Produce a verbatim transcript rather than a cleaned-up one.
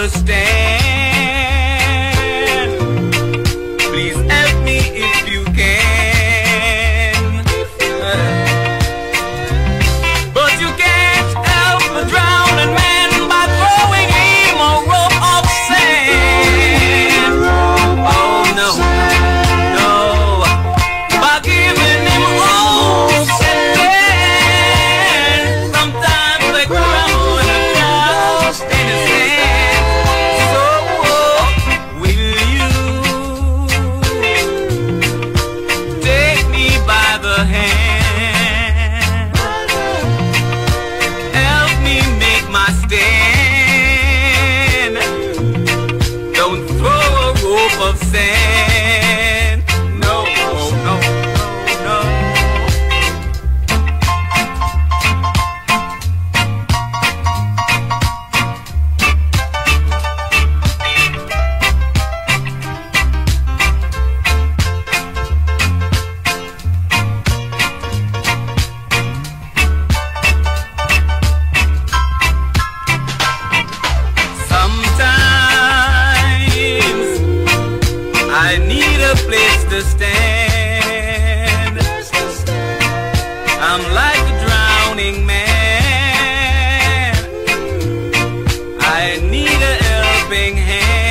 stand. Please help me if you can. But you can't help a drowning man by throwing him a rope of sand. Oh no, no, by giving him ropes and sand. Sometimes they drown and lost in the sand. So will you take me by the hand? Help me make my stand. Don't throw a rope of sand. No, no, no, no. Sometimes I need a place to stand. I'm like a drowning man. I need a helping hand.